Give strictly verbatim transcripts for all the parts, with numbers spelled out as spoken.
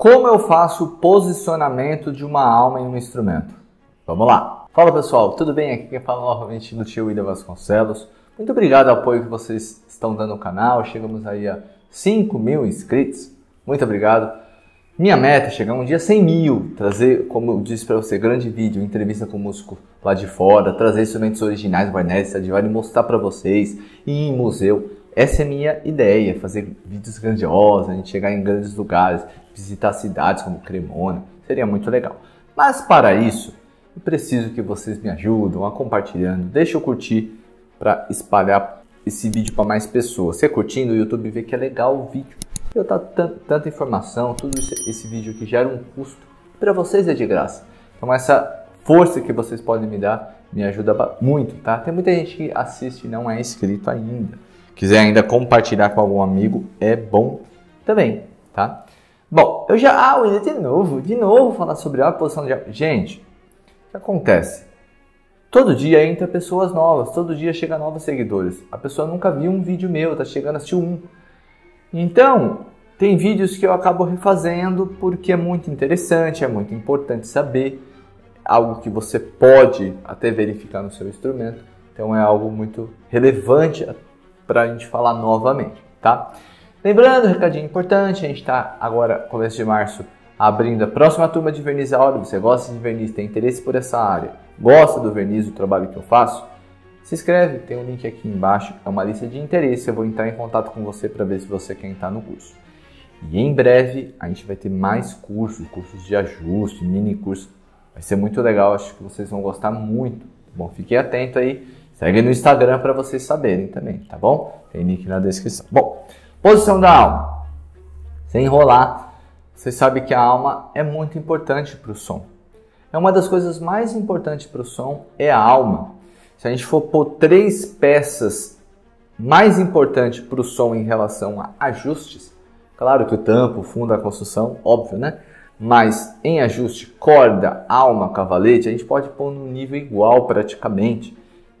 Como eu faço o posicionamento de uma alma em um instrumento? Vamos lá! Fala pessoal, tudo bem? Aqui quem fala novamente do tio William Vasconcelos. Muito obrigado ao apoio que vocês estão dando ao canal. Chegamos aí a cinco mil inscritos. Muito obrigado. Minha meta é chegar um dia a cem mil. Trazer, como eu disse para você, grande vídeo, entrevista com músico lá de fora. Trazer instrumentos originais, Barnett, Stradivari, mostrar para vocês. Ir em museu. Essa é a minha ideia, fazer vídeos grandiosos, a gente chegar em grandes lugares, visitar cidades como Cremona, seria muito legal. Mas para isso, eu preciso que vocês me ajudem a compartilhando, deixa eu curtir para espalhar esse vídeo para mais pessoas. Você curtindo, o YouTube vê que é legal o vídeo. Eu tá tanta informação, tudo isso, esse vídeo que gera um custo, para vocês é de graça. Então essa força que vocês podem me dar me ajuda muito, tá? Tem muita gente que assiste e não é inscrito ainda. Quiser ainda compartilhar com algum amigo, é bom também, tá? Bom, eu já... Ah, William, de novo, de novo falar sobre a posição de... Gente, o que acontece? Todo dia entra pessoas novas, todo dia chega novos seguidores. A pessoa nunca viu um vídeo meu, tá chegando a assistir um. Então, tem vídeos que eu acabo refazendo porque é muito interessante, é muito importante saber. Algo que você pode até verificar no seu instrumento. Então, é algo muito relevante para a gente falar novamente, tá? Lembrando, recadinho importante, a gente está agora, começo de março, abrindo a próxima turma de verniz a óleo. Você gosta de verniz, tem interesse por essa área, gosta do verniz, do trabalho que eu faço? Se inscreve, tem um link aqui embaixo, é uma lista de interesse, eu vou entrar em contato com você para ver se você quer entrar no curso. E em breve a gente vai ter mais cursos, cursos de ajuste, mini curso, vai ser muito legal, acho que vocês vão gostar muito. Bom, fiquem atentos aí. Segue no Instagram para vocês saberem também, tá bom? Tem link na descrição. Bom, posição da alma. Sem enrolar, você sabe que a alma é muito importante para o som. É uma das coisas mais importantes para o som é a alma. Se a gente for pôr três peças mais importantes para o som em relação a ajustes, claro que o tampo, o fundo, a construção, óbvio, né? Mas em ajuste, corda, alma, cavalete, a gente pode pôr num nível igual praticamente.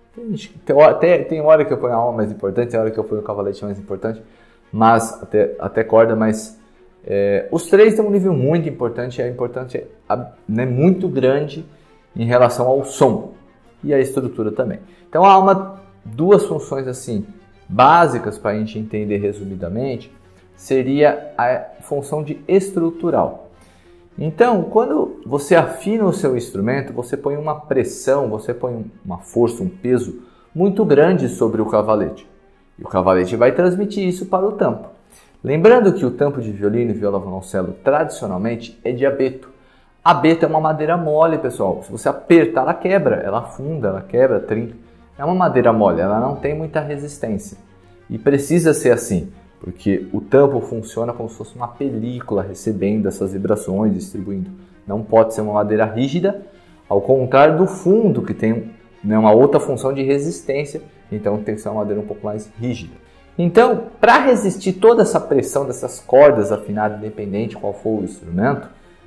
Tem hora, tem, tem hora que eu ponho a alma mais importante, tem hora que eu ponho o cavalete mais importante, mas até, até corda, mas é, os três têm um nível muito importante, é importante, é, né, muito grande em relação ao som e a estrutura também. Então a alma, duas funções assim básicas para a gente entender resumidamente, seria a função de estrutural. Então, quando você afina o seu instrumento, você põe uma pressão, você põe uma força, um peso muito grande sobre o cavalete. E o cavalete vai transmitir isso para o tampo. Lembrando que o tampo de violino e violoncelo tradicionalmente é de abeto. Abeto é uma madeira mole, pessoal. Se você apertar, ela quebra, ela afunda, ela quebra, trinca. É uma madeira mole, ela não tem muita resistência. E precisa ser assim. Porque o tampo funciona como se fosse uma película recebendo essas vibrações, distribuindo. Não pode ser uma madeira rígida, ao contrário do fundo, que tem, né, uma outra função de resistência, então tem que ser uma madeira um pouco mais rígida. Então, para resistir toda essa pressão dessas cordas afinadas, independente qual for o instrumento,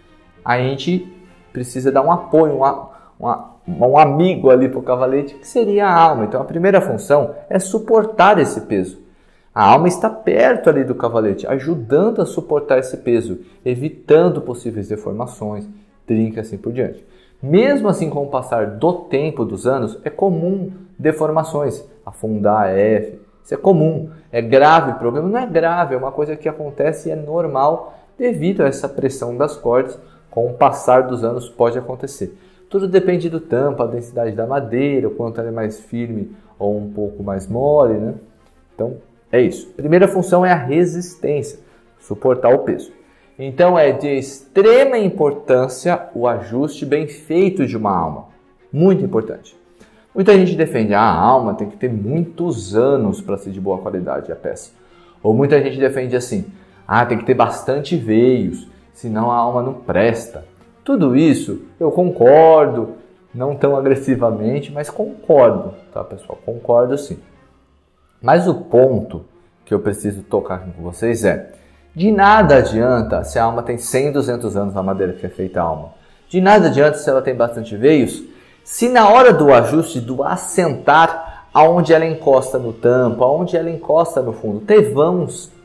a gente precisa dar um apoio, uma, uma, um amigo ali para o cavalete, que seria a alma. Então, a primeira função é suportar esse peso. A alma está perto ali do cavalete, ajudando a suportar esse peso, evitando possíveis deformações, trincas e assim por diante. Mesmo assim, com o passar do tempo, dos anos, é comum deformações, afundar F, isso é comum, é grave, o problema não é grave, é uma coisa que acontece e é normal devido a essa pressão das cordas, com o passar dos anos pode acontecer. Tudo depende do tampo, a densidade da madeira, o quanto ela é mais firme ou um pouco mais mole, né? Então, é isso. A primeira função é a resistência, suportar o peso. Então é de extrema importância o ajuste bem feito de uma alma. Muito importante. Muita gente defende, ah, a alma tem que ter muitos anos para ser de boa qualidade a peça. Ou muita gente defende assim, ah, tem que ter bastante veios, senão a alma não presta. Tudo isso eu concordo, não tão agressivamente, mas concordo, tá pessoal? Concordo sim. Mas o ponto que eu preciso tocar com vocês é, de nada adianta se a alma tem cem, duzentos anos na madeira que é feita a alma. De nada adianta se ela tem bastante veios, se na hora do ajuste, do assentar, aonde ela encosta no tampo, aonde ela encosta no fundo, ter vãos,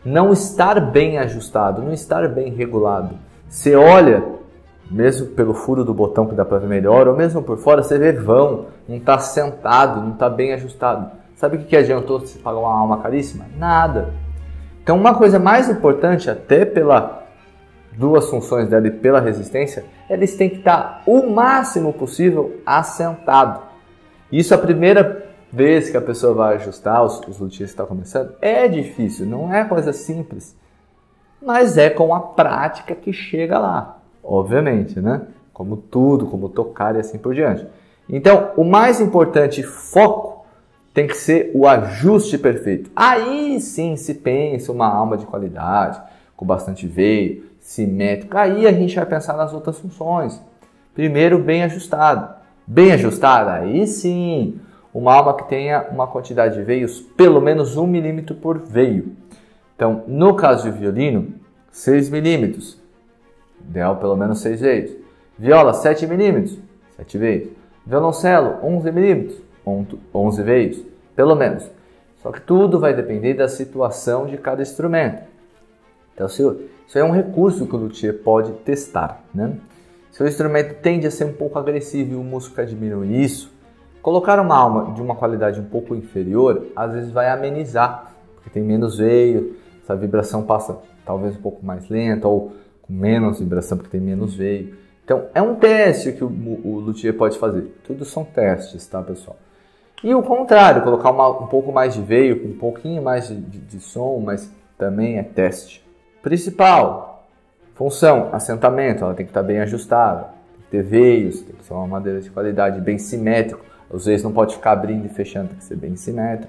não estar bem ajustado, não estar bem regulado. Você olha, mesmo pelo furo do botão que dá para ver melhor, ou mesmo por fora, você vê vão, não está sentado, não está bem ajustado. Sabe o que adiantou você pagar uma alma caríssima? Nada. Então uma coisa mais importante, até pela duas funções dela e pela resistência, eles têm que estar o máximo possível assentado. Isso a primeira vez que a pessoa vai ajustar, os, os luthiers que estão começando, é difícil, não é coisa simples. Mas é com a prática que chega lá, obviamente, né? Como tudo, como tocar e assim por diante. Então, o mais importante foco tem que ser o ajuste perfeito. Aí sim se pensa uma alma de qualidade, com bastante veio, simétrico. Aí a gente vai pensar nas outras funções. Primeiro, bem ajustado. Bem ajustado, aí sim, uma alma que tenha uma quantidade de veios, pelo menos um milímetro por veio. Então, no caso de violino, seis milímetros. Ideal pelo menos seis veios. Viola, sete milímetros, sete veios. Violoncelo, onze milímetros, onze veios, pelo menos. Só que tudo vai depender da situação de cada instrumento. Então, isso é um recurso que o luthier pode testar, né? Se o instrumento tende a ser um pouco agressivo e o músico quer diminuir isso, colocar uma alma de uma qualidade um pouco inferior, às vezes vai amenizar, porque tem menos veio, essa vibração passa talvez um pouco mais lenta, ou com menos vibração porque tem menos veio. Então, é um teste que o, o luthier pode fazer. Tudo são testes, tá, pessoal? E o contrário, colocar uma, um pouco mais de veio, com um pouquinho mais de, de, de som, mas também é teste. Principal, função, assentamento, ela tem que estar bem ajustada, tem que ter veios, tem que ser uma madeira de qualidade, bem simétrico. Os veios não pode ficar abrindo e fechando, tem que ser bem simétrico.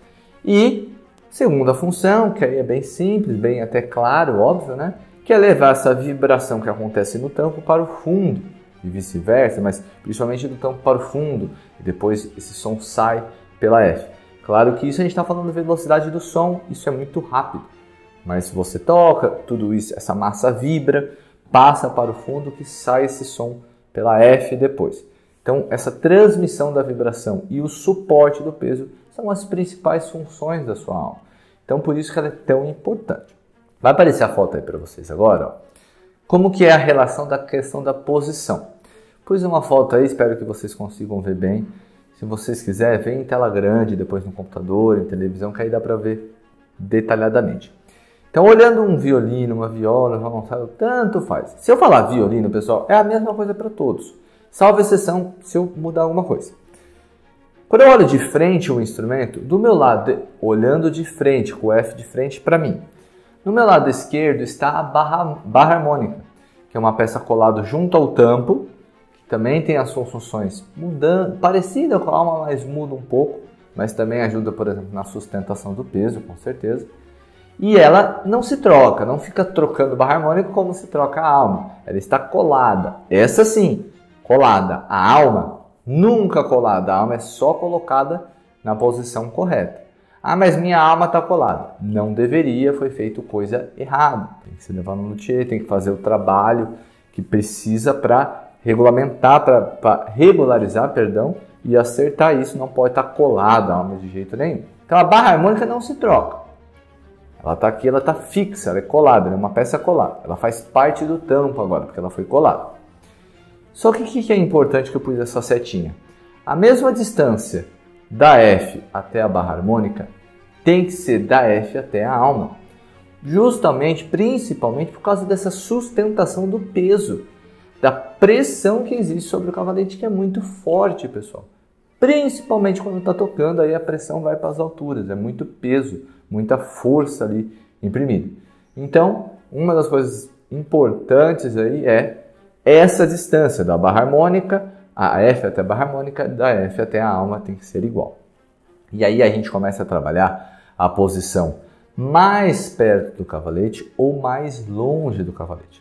E segunda função, que aí é bem simples, bem até claro, óbvio, né? Que é levar essa vibração que acontece no tampo para o fundo e vice-versa, mas principalmente do tampo para o fundo, e depois esse som sai pela F. Claro que isso a gente está falando da velocidade do som, isso é muito rápido. Mas se você toca, tudo isso, essa massa vibra, passa para o fundo que sai esse som pela F depois. Então, essa transmissão da vibração e o suporte do peso são as principais funções da sua alma. Então, por isso que ela é tão importante. Vai aparecer a foto aí para vocês agora, ó. Como que é a relação da questão da posição. Pus uma foto aí, espero que vocês consigam ver bem. Se vocês quiserem, vem em tela grande, depois no computador, em televisão, que aí dá para ver detalhadamente. Então, olhando um violino, uma viola, um violoncelo, tanto faz. Se eu falar violino, pessoal, é a mesma coisa para todos. Salvo exceção se eu mudar alguma coisa. Quando eu olho de frente o instrumento, do meu lado, olhando de frente, com o F de frente para mim, no meu lado esquerdo está a barra, barra harmônica, que é uma peça colada junto ao tampo, que também tem as suas funções mudando, parecida com a alma, mas muda um pouco, mas também ajuda, por exemplo, na sustentação do peso, com certeza. E ela não se troca, não fica trocando barra harmônica como se troca a alma. Ela está colada. Essa sim, colada. A alma, nunca colada. A alma é só colocada na posição correta. Ah, mas minha alma está colada. Não deveria, foi feito coisa errada. Tem que se levar no luthier, tem que fazer o trabalho que precisa para regulamentar, para regularizar, perdão, e acertar isso. Não pode estar colada a alma de jeito nenhum. Então a barra harmônica não se troca. Ela está aqui, ela está fixa, ela é colada, ela é uma peça colada. Ela faz parte do tampo agora, porque ela foi colada. Só que o que é importante que eu pus essa setinha? A mesma distância da F até a barra harmônica tem que ser da F até a alma. Justamente, principalmente por causa dessa sustentação do peso, da pressão que existe sobre o cavalete, que é muito forte, pessoal. Principalmente quando está tocando, aí a pressão vai para as alturas, é muito peso, muita força ali imprimida. Então, uma das coisas importantes aí é essa distância da barra harmônica, a F até a barra harmônica, da F até a alma tem que ser igual. E aí a gente começa a trabalhar a posição mais perto do cavalete ou mais longe do cavalete.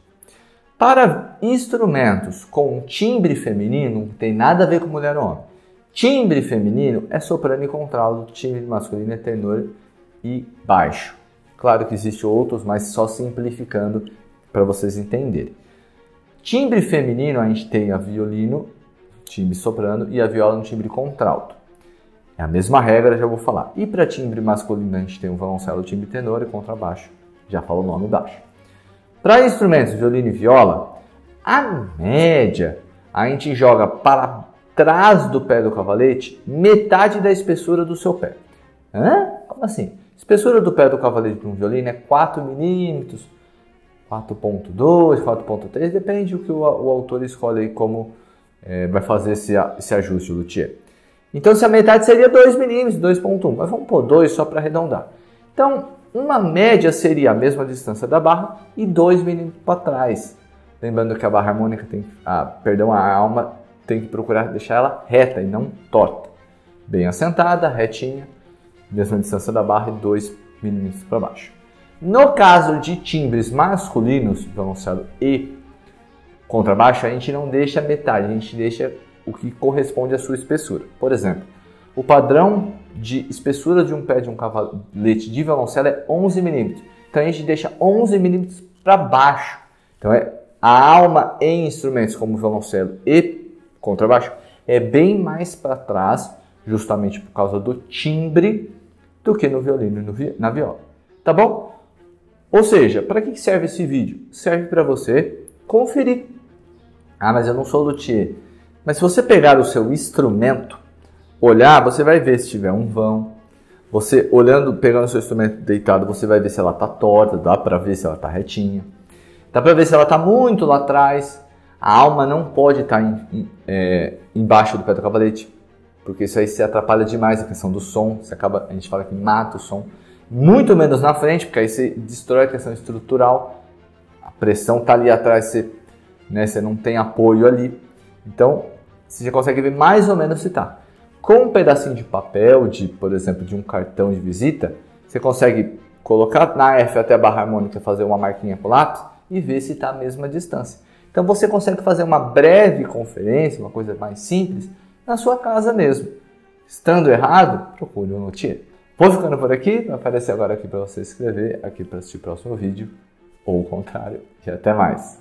Para instrumentos com timbre feminino, não tem nada a ver com mulher ou homem. Timbre feminino é soprano e contralto, timbre masculino é tenor e baixo. Claro que existem outros, mas só simplificando para vocês entenderem. Timbre feminino, a gente tem a violino, timbre soprano, e a viola no timbre contralto. É a mesma regra, já vou falar. E para timbre masculino, a gente tem o violoncelo, timbre tenor e contrabaixo, Já fala o nome embaixo. Para instrumentos violino e viola, a média, a gente joga para trás do pé do cavalete metade da espessura do seu pé. Hã? Como assim? Espessura do pé do cavalete de um violino é quatro milímetros, quatro ponto dois, quatro ponto três, depende do que o, o autor escolhe aí como é, vai fazer esse, esse ajuste, o luthier. Então, se a metade seria dois milímetros, dois ponto um, mas vamos pôr dois só para arredondar. Então, uma média seria a mesma distância da barra e dois milímetros para trás. Lembrando que a barra harmônica tem, ah, perdão, a alma tem que procurar deixar ela reta e não torta. Bem assentada, retinha, mesma distância da barra e dois milímetros para baixo. No caso de timbres masculinos, violoncelo e contrabaixo, a gente não deixa metade, a gente deixa o que corresponde à sua espessura. Por exemplo, o padrão de espessura de um pé de um cavalete de violoncelo é onze milímetros. Então a gente deixa onze milímetros para baixo. Então é, a alma em instrumentos como violoncelo e contrabaixo é bem mais para trás, justamente por causa do timbre, do que no violino e no vi na viola. Tá bom? Ou seja, para que serve esse vídeo? Serve para você conferir. Ah, mas eu não sou luthier. Mas se você pegar o seu instrumento, olhar, você vai ver se tiver um vão. Você olhando, pegando o seu instrumento deitado, você vai ver se ela está torta, dá para ver se ela está retinha. Dá para ver se ela está muito lá atrás. A alma não pode estar tá em, em, é, embaixo do pé do cavalete, porque isso aí se atrapalha demais a questão do som. Você acaba, a gente fala que mata o som. Muito menos na frente, porque aí você destrói a questão estrutural. A pressão está ali atrás, você, né, você não tem apoio ali. Então, você já consegue ver mais ou menos se está. Com um pedacinho de papel, de, por exemplo, de um cartão de visita, você consegue colocar na F até a barra harmônica, fazer uma marquinha com lápis e ver se está a mesma distância. Então, você consegue fazer uma breve conferência, uma coisa mais simples, na sua casa mesmo. Estando errado, procure um luthier. Vou ficando por aqui, vai aparecer agora aqui para você se inscrever, aqui para assistir o próximo vídeo, ou o contrário, e até mais.